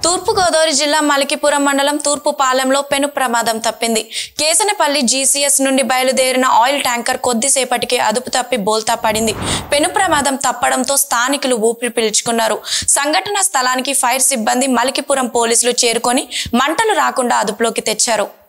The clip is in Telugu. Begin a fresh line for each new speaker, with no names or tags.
తూర్పుగోదావరి జిల్లా మలికిపురం మండలం తూర్పుపాలెంలో పెను ప్రమాదం తప్పింది. కేసనపల్లి జీసీఎస్ నుండి బయలుదేరిన ఆయిల్ ట్యాంకర్ కొద్దిసేపటికే అదుపు తప్పి బోల్తా పడింది. పెను ప్రమాదం తప్పడంతో స్థానికులు ఊపిరి పీల్చుకున్నారు. సంఘటన స్థలానికి ఫైర్ సిబ్బంది, మలికిపురం పోలీసులు చేరుకొని మంటలు రాకుండా అదుపులోకి తెచ్చారు.